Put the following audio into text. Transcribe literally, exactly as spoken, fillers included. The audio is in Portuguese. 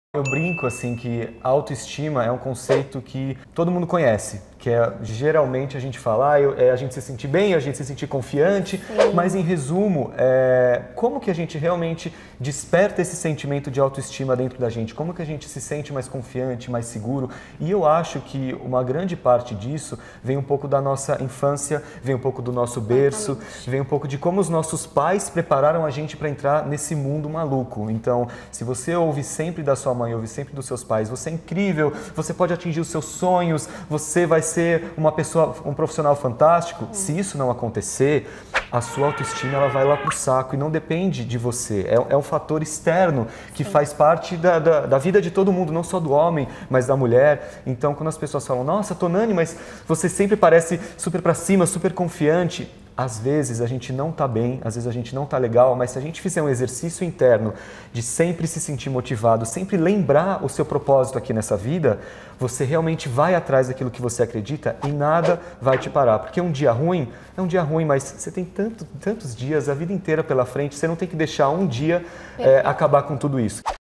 Eu brinco assim que autoestima é um conceito que todo mundo conhece, que é geralmente a gente fala, ah, eu, é a gente se sentir bem, a gente se sentir confiante, Sim. mas em resumo, é, como que a gente realmente desperta esse sentimento de autoestima dentro da gente? Como que a gente se sente mais confiante, mais seguro? E eu acho que uma grande parte disso vem um pouco da nossa infância, vem um pouco do nosso berço, Exatamente. vem um pouco de como os nossos pais prepararam a gente para entrar nesse mundo maluco. Então, se você ouve sempre da sua mãe, ouve sempre dos seus pais, você é incrível, você pode atingir os seus sonhos, você vai ser uma pessoa, um profissional fantástico. Hum. Se isso não acontecer, a sua autoestima ela vai lá pro saco e não depende de você. É, é um fator externo que Sim. faz parte da, da, da vida de todo mundo, não só do homem, mas da mulher. Então, quando as pessoas falam, nossa, Tonani, mas você sempre parece super pra cima, super confiante. Às vezes a gente não tá bem, às vezes a gente não tá legal, mas se a gente fizer um exercício interno de sempre se sentir motivado, sempre lembrar o seu propósito aqui nessa vida, você realmente vai atrás daquilo que você acredita e nada vai te parar. Porque um dia ruim é um dia ruim, mas você tem tanto, tantos dias, a vida inteira pela frente, você não tem que deixar um dia é, acabar com tudo isso.